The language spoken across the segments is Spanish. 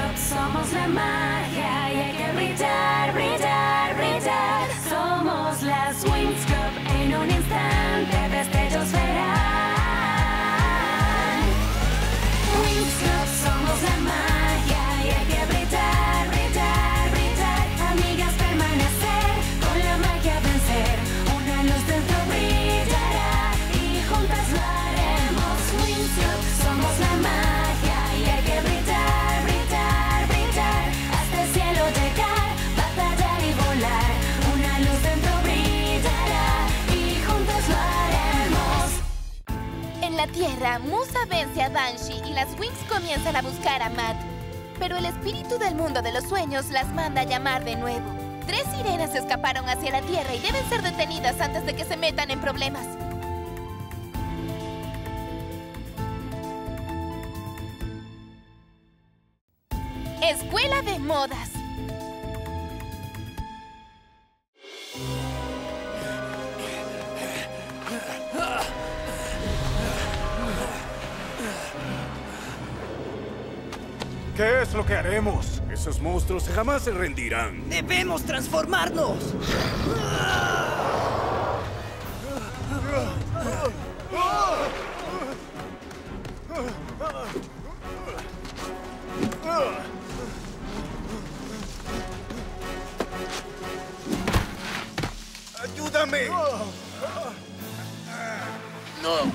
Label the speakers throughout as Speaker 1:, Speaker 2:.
Speaker 1: Club somos la magia y hay que brillar, brillar, brillar. Somos las Winx Club, en un instante destellos verán. Winx Club somos la magia y hay que brillar, brillar, brillar. Amigas, permanecer, con la magia vencer. Una luz dentro brillará y juntas lo haremos. Winx Club somos la magia y hay que brillar, brillar, brillar. Hasta el cielo llegar, batallar y volar. Una luz dentro brillará y juntos lo haremos.
Speaker 2: En la Tierra, Musa vence a Banshee y las Winx comienzan a buscar a Matt. Pero el espíritu del mundo de los sueños las manda a llamar de nuevo. 3 sirenas escaparon hacia la Tierra y deben ser detenidas antes de que se metan en problemas. Escuela de Modas.
Speaker 3: ¿Qué es lo que haremos? Esos monstruos jamás se rendirán.
Speaker 4: ¡Debemos transformarnos!
Speaker 3: ¡Ayúdame!
Speaker 4: ¡No!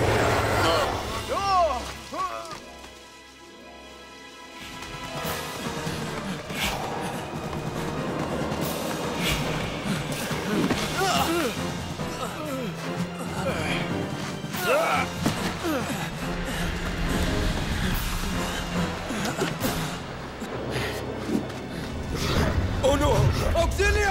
Speaker 3: ¡Oh no! ¡Auxilio!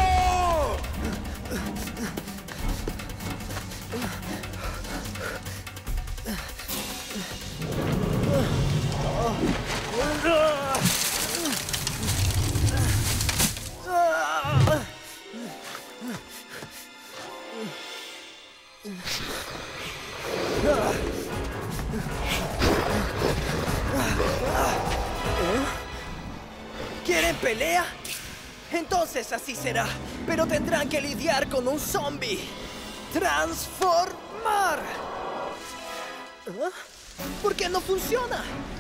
Speaker 4: ¿Quieren pelea? Entonces así será. Pero tendrán que lidiar con un zombie. ¡Transformar! ¿Ah? ¿Por qué no funciona?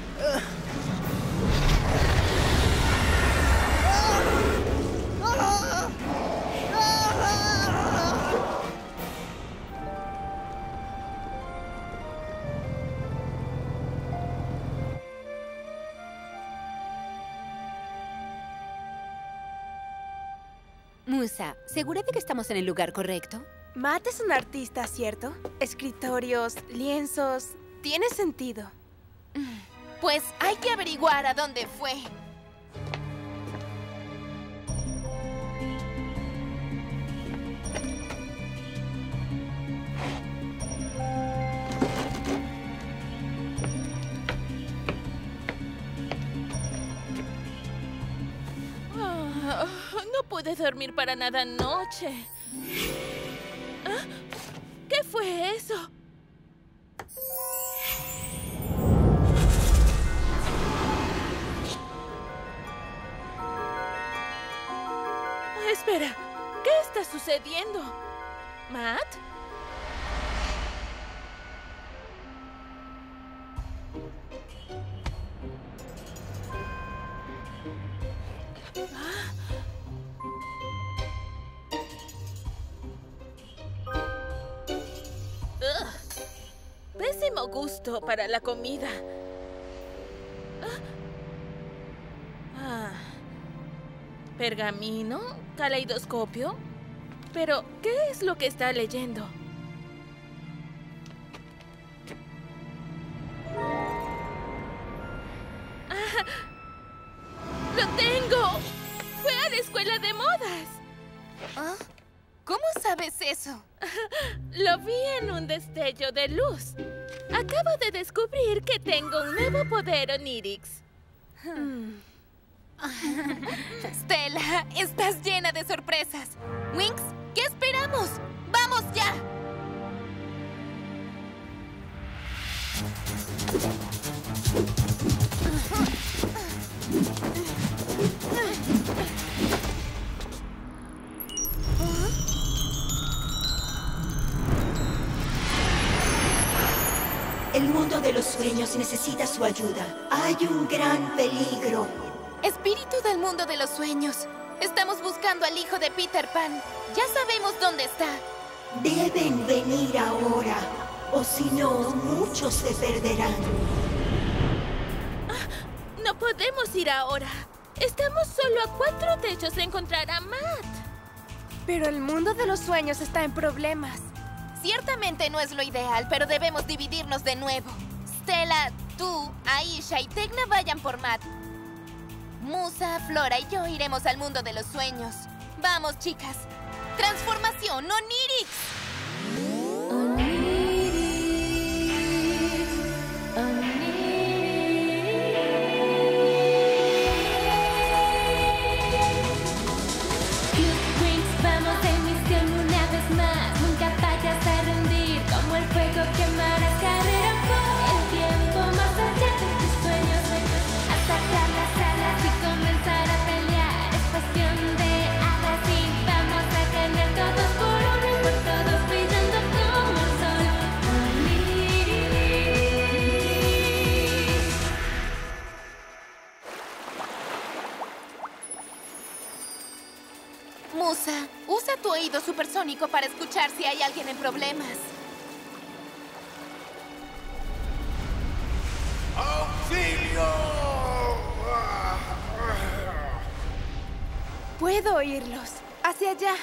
Speaker 5: Musa, ¿segura de que estamos en el lugar correcto?
Speaker 2: Matt es un artista, ¿cierto? Escritorios, lienzos... Tiene sentido. Pues hay que averiguar a dónde fue.
Speaker 6: No pude dormir para nada anoche. ¿Ah? ¿Qué fue eso? Espera, ¿qué está sucediendo? ¿Matt? Pésimo gusto para la comida. ¿Pergamino? ¿Caleidoscopio? Pero, ¿qué es lo que está leyendo? ¡Lo tengo! ¡Fue a la escuela de modas!
Speaker 2: ¿Ah? ¿Cómo sabes eso?
Speaker 6: Lo vi en un destello de luz. Acabo de descubrir que tengo un nuevo poder Onirix.
Speaker 2: Stella, estás llena de sorpresas. Winx, ¿qué esperamos? ¡Vamos ya!
Speaker 7: de los sueños necesita su ayuda. Hay un gran peligro.
Speaker 2: Espíritu del mundo de los sueños. Estamos buscando al hijo de Peter Pan. Ya sabemos dónde está.
Speaker 7: Deben venir ahora, o si no, muchos se perderán.
Speaker 6: No podemos ir ahora. Estamos solo a 4 techos de encontrar a Matt.
Speaker 8: Pero el mundo de los sueños está en problemas.
Speaker 2: Ciertamente no es lo ideal, pero debemos dividirnos de nuevo. Stella, tú, Aisha y Tecna vayan por Matt. Musa, Flora y yo iremos al mundo de los sueños. Vamos, chicas. ¡Transformación Onirix!
Speaker 1: Vamos en misión una vez más. Nunca vayas a rendir. Como el fuego quemarás carrera por el tiempo más allá de tus sueños. A sacar las alas y comenzar a pelear. Es cuestión de hadas y vamos a ganar todos por uno y por todos brillando como el sol.
Speaker 2: Musa, usa tu oído supersónico para escuchar si hay alguien en problemas.
Speaker 3: ¡Auxilio!
Speaker 8: Puedo oírlos. Hacia allá.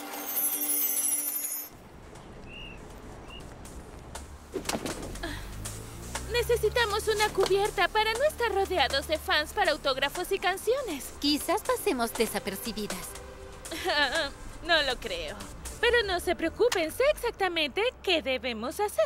Speaker 6: Necesitamos una cubierta para no estar rodeados de fans para autógrafos y canciones.
Speaker 5: Quizás pasemos desapercibidas.
Speaker 6: No lo creo. Pero no se preocupen, sé exactamente qué debemos hacer.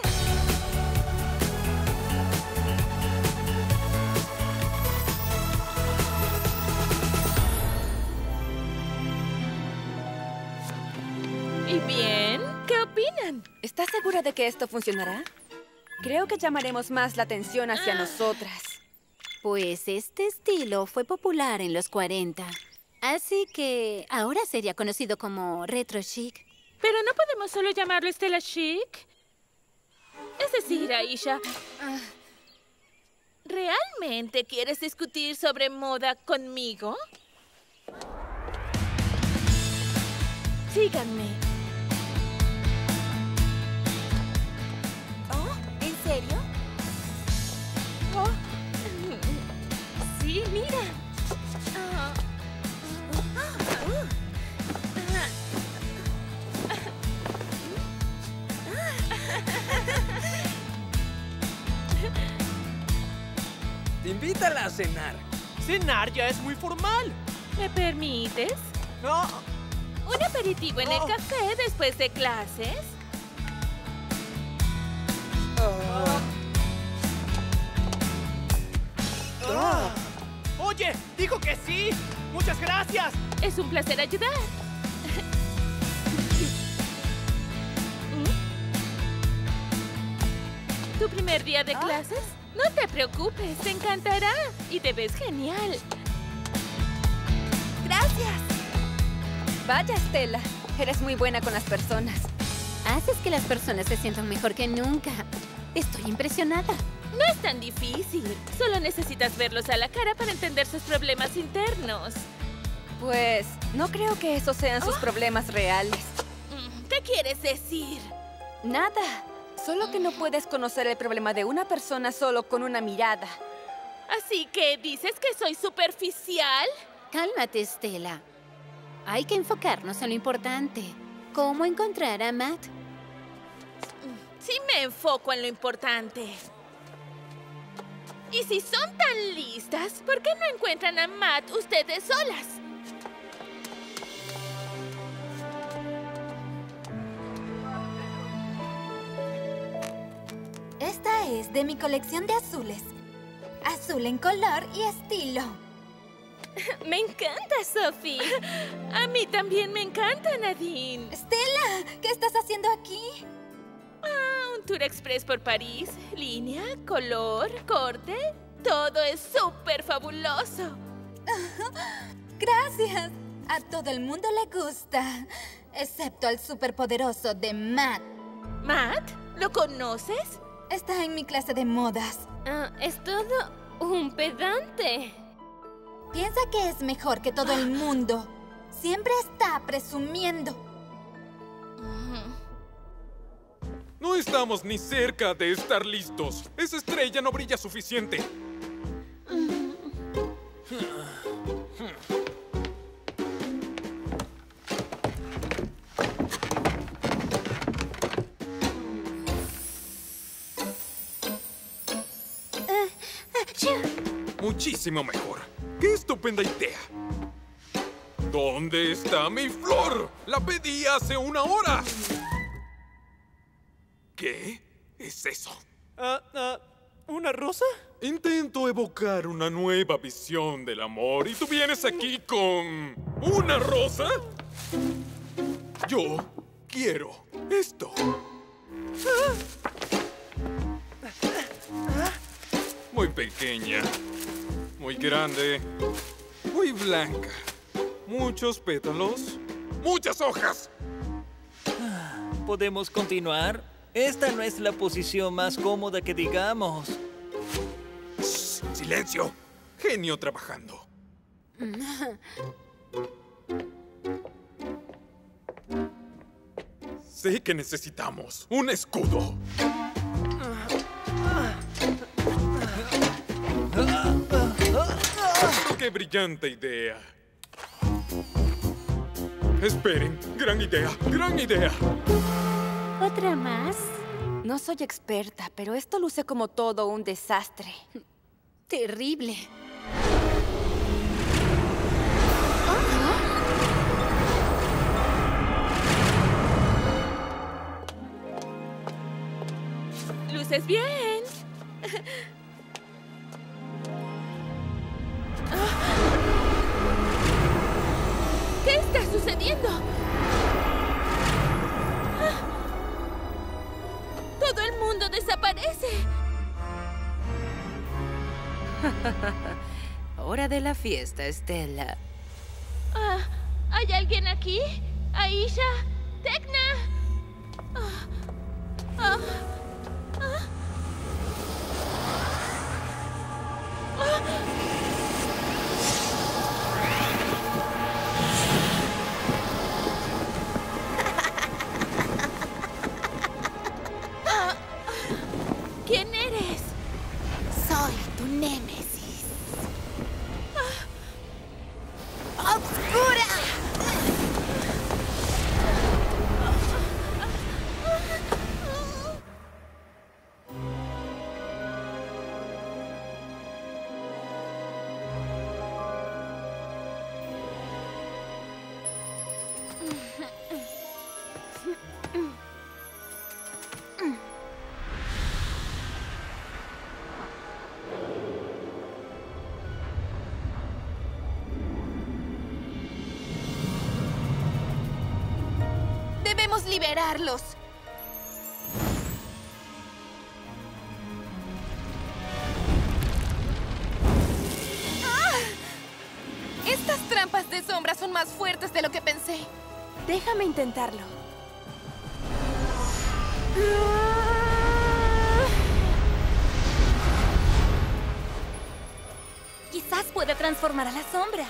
Speaker 6: ¿Y bien? ¿Qué opinan?
Speaker 8: ¿Estás segura de que esto funcionará? Creo que llamaremos más la atención hacia nosotras.
Speaker 5: Pues este estilo fue popular en los 40. Así que ahora sería conocido como retro chic.
Speaker 6: Pero no podemos solo llamarlo Stella Chic. Es decir, Aisha, ¿realmente quieres discutir sobre moda conmigo? Síganme.
Speaker 8: ¿Oh? ¿En serio?
Speaker 6: Oh. Sí, mira.
Speaker 4: Invítala a cenar.
Speaker 9: Cenar ya es muy formal.
Speaker 6: ¿Me permites?
Speaker 9: No.
Speaker 6: ¿Un aperitivo en el café después de clases?
Speaker 9: Oye, dijo que sí. Muchas gracias.
Speaker 6: Es un placer ayudar. ¿Tu primer día de clases? No te preocupes, te encantará. Y te ves genial.
Speaker 8: ¡Gracias! Vaya, Stella. Eres muy buena con las personas.
Speaker 5: Haces que las personas se sientan mejor que nunca. Estoy impresionada.
Speaker 6: No es tan difícil. Solo necesitas verlos a la cara para entender sus problemas internos.
Speaker 8: Pues, no creo que esos sean sus problemas reales.
Speaker 6: ¿Qué quieres decir?
Speaker 8: Nada. Solo que no puedes conocer el problema de una persona solo con una mirada.
Speaker 6: ¿Así que dices que soy superficial?
Speaker 5: Cálmate, Stella. Hay que enfocarnos en lo importante. ¿Cómo encontrar a Matt?
Speaker 6: Sí me enfoco en lo importante. Y si son tan listas, ¿por qué no encuentran a Matt ustedes solas?
Speaker 1: Esta es de mi colección de azules. Azul en color y estilo.
Speaker 6: Me encanta, Sophie. A mí también me encanta, Nadine.
Speaker 1: Stella, ¿qué estás haciendo aquí?
Speaker 6: Un tour express por París. Línea, color, corte. Todo es súper fabuloso.
Speaker 1: Gracias. A todo el mundo le gusta. Excepto al superpoderoso de Matt.
Speaker 6: ¿Matt? ¿Lo conoces?
Speaker 10: Está en mi clase de modas.
Speaker 6: Es todo un pedante.
Speaker 10: Piensa que es mejor que todo el mundo. Siempre está presumiendo.
Speaker 11: No estamos ni cerca de estar listos. Esa estrella no brilla suficiente. Muchísimo mejor. ¡Qué estupenda idea! ¿Dónde está mi flor? ¡La pedí hace 1 hora! ¿Qué es eso?
Speaker 9: ¿Una rosa?
Speaker 11: Intento evocar una nueva visión del amor y tú vienes aquí con... ¿una rosa? Yo quiero esto. Muy pequeña, muy grande, muy blanca. Muchos pétalos, muchas hojas.
Speaker 12: ¿Podemos continuar? Esta no es la posición más cómoda que digamos.
Speaker 11: Shh, ¡silencio! Genio trabajando. Sé que necesitamos un escudo. ¡Qué brillante idea! Esperen, gran idea, gran idea.
Speaker 5: ¿Otra más?
Speaker 8: No soy experta, pero esto luce como todo un desastre.
Speaker 5: Terrible.
Speaker 6: Luces bien. ¿Qué está sucediendo? ¡Todo el mundo desaparece!
Speaker 13: Hora de la fiesta, Estela.
Speaker 6: ¿Hay alguien aquí? ¿Aisha? ¿Tecna? ¿Quién eres?
Speaker 5: Soy tu némesis. ¡Obscura!
Speaker 2: Debemos liberarlos. Estas trampas de sombra son más fuertes de lo que pensé.
Speaker 8: Déjame intentarlo.
Speaker 10: Quizás pueda transformar a las sombras.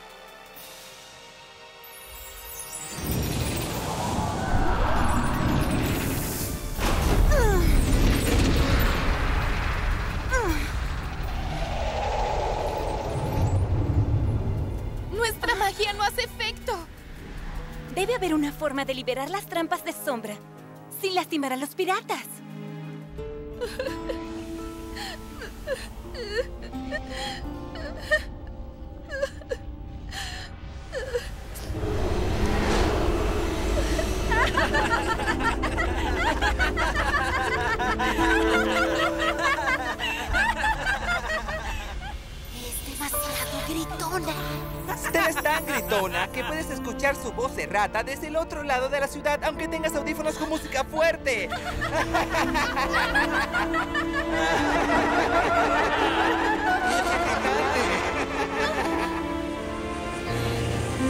Speaker 2: Nuestra magia no hace efecto.
Speaker 10: Debe haber una forma de liberar las trampas de sombra sin lastimar a los piratas.
Speaker 7: Es demasiado gritona.
Speaker 4: Stella es tan gritona que puedes escuchar su voz errata desde el otro lado de la ciudad, aunque tengas audífonos con música fuerte.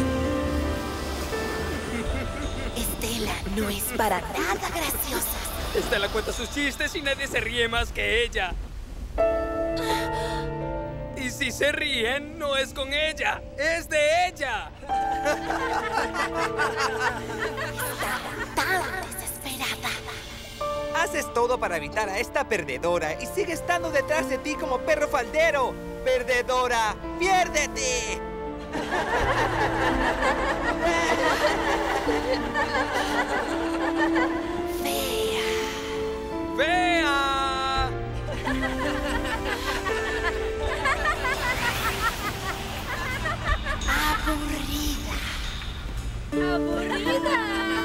Speaker 7: Estela no es para nada graciosa.
Speaker 9: Stella cuenta sus chistes y nadie se ríe más que ella. Y si se ríen, no es con ella, es de ella.
Speaker 1: Tan desesperada.
Speaker 4: Haces todo para evitar a esta perdedora y sigue estando detrás de ti como perro faldero. ¡Perdedora! ¡Piérdete!
Speaker 9: ¡Fea!
Speaker 1: Aburrida.
Speaker 6: ¡Aburrida!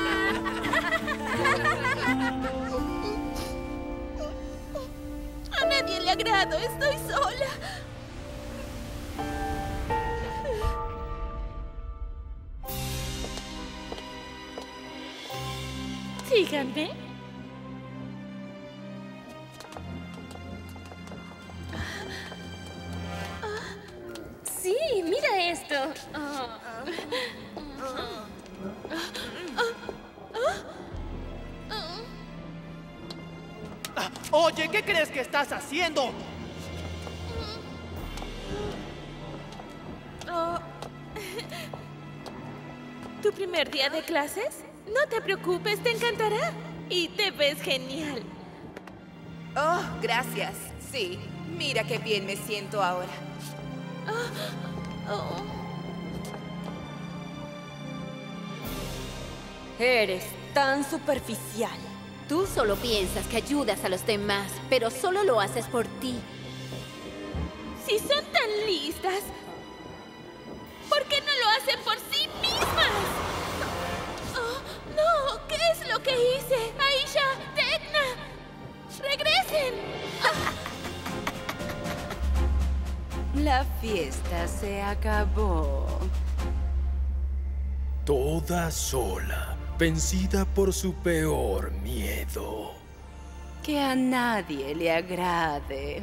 Speaker 6: A nadie le agrado, estoy sola. Síganme.
Speaker 10: Sí, mira esto.
Speaker 14: Oye, ¿qué crees que estás haciendo?
Speaker 6: ¿Tu primer día de clases? No te preocupes, te encantará. Y te ves genial.
Speaker 13: Oh, gracias. Sí, mira qué bien me siento ahora.
Speaker 8: Eres tan superficial.
Speaker 5: Tú solo piensas que ayudas a los demás, pero solo lo haces por ti.
Speaker 6: Si son tan listas, ¿por qué no lo hacen por sí mismas? Oh, no, ¿qué es lo que hice? Aisha, Tecna, regresen.
Speaker 13: La fiesta se acabó.
Speaker 3: Toda sola, vencida por su peor miedo.
Speaker 13: Que a nadie le agrade.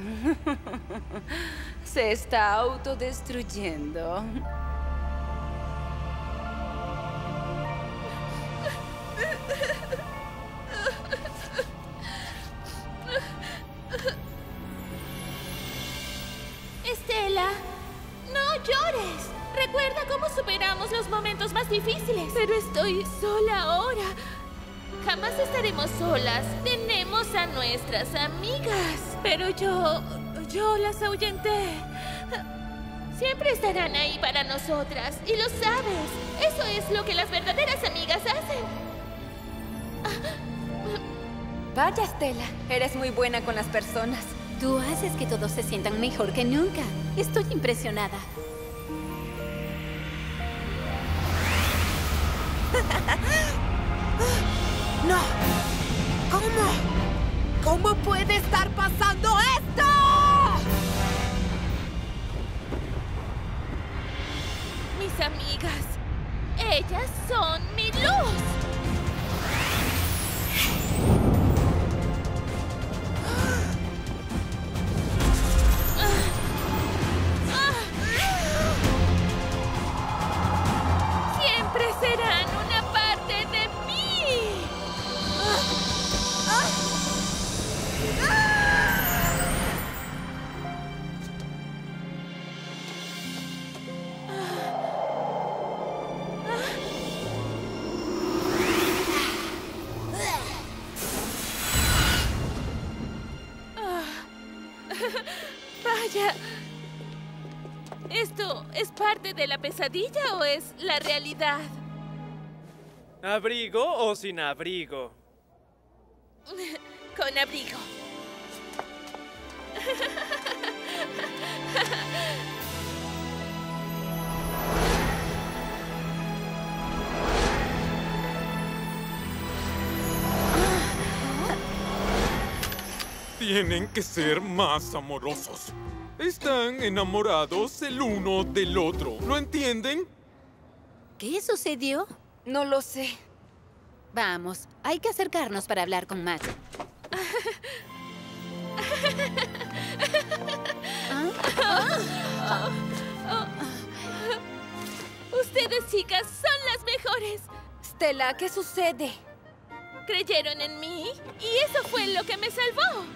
Speaker 13: Se está autodestruyendo.
Speaker 6: Estela, no llores. Recuerda cómo superamos los momentos más difíciles. Pero estoy sola ahora. Jamás estaremos solas. Tenemos a nuestras amigas. Pero yo las ahuyenté. Siempre estarán ahí para nosotras. Y lo sabes. Eso es lo que las verdaderas amigas hacen.
Speaker 8: Vaya, Stella. Eres muy buena con las personas.
Speaker 5: Tú haces que todos se sientan mejor que nunca. Estoy impresionada.
Speaker 7: ¡No! ¿Cómo? ¿Cómo puede estar pasando esto?
Speaker 6: Mis amigas. Ellas son mi luz. Siempre serán una parte de mí. Vaya. ¿Esto es parte de la pesadilla o es la realidad?
Speaker 9: ¿Abrigo o sin abrigo?
Speaker 6: Con abrigo.
Speaker 11: Tienen que ser más amorosos. Están enamorados el uno del otro. ¿Lo entienden?
Speaker 5: ¿Qué sucedió?
Speaker 8: No lo sé.
Speaker 5: Vamos, hay que acercarnos para hablar con Matt.
Speaker 6: Ustedes, chicas, son las mejores.
Speaker 8: Stella, ¿qué sucede?
Speaker 6: Creyeron en mí y eso fue lo que me salvó.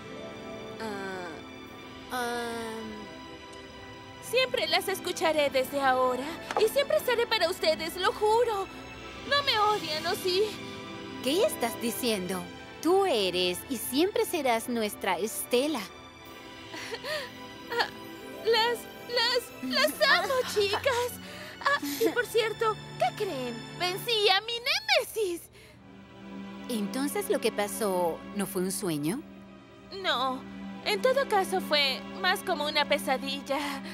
Speaker 6: Siempre las escucharé desde ahora y siempre estaré para ustedes, lo juro. No me odian, ¿o sí?
Speaker 5: ¿Qué estás diciendo? Tú eres y siempre serás nuestra Estela.
Speaker 6: Las amo, chicas. Y por cierto, ¿qué creen? Vencí a mi némesis.
Speaker 5: Entonces, ¿lo que pasó no fue un sueño?
Speaker 6: No, en todo caso fue más como una pesadilla.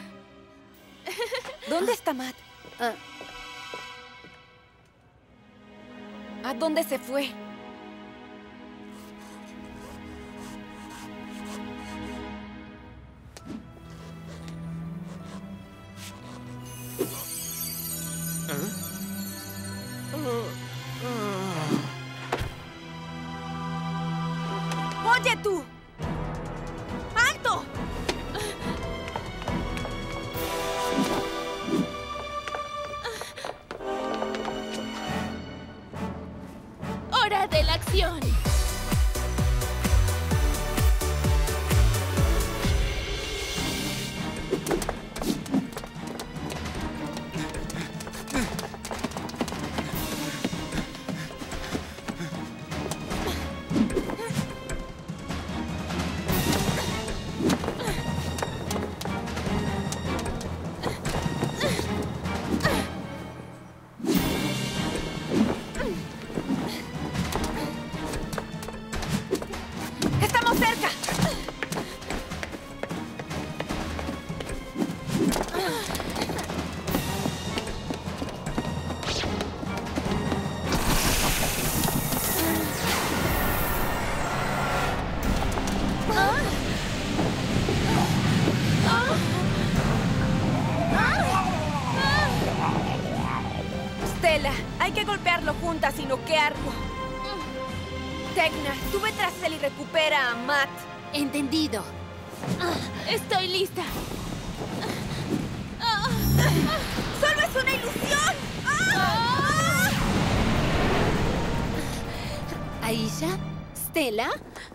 Speaker 8: ¿Dónde está Matt? ¿A dónde se fue?
Speaker 10: ¡Oye tú! ¡Alto!
Speaker 6: ¡Hora de la acción!
Speaker 10: ¡Estamos cerca!
Speaker 8: Stella, hay que golpearlo juntas y noquearlo. Tecna, tú ve tras él y recupera a Matt.
Speaker 5: Entendido.
Speaker 6: Estoy lista.
Speaker 10: ¡Solo es una ilusión!
Speaker 5: Aisha, Stella.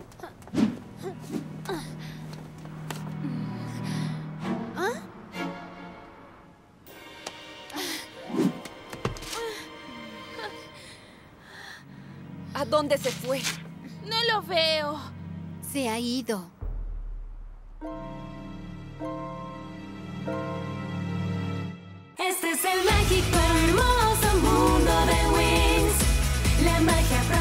Speaker 8: ¿A dónde se fue?
Speaker 6: No lo veo.
Speaker 5: Se ha ido.
Speaker 1: Este es el mágico hermoso mundo de Wings. La magia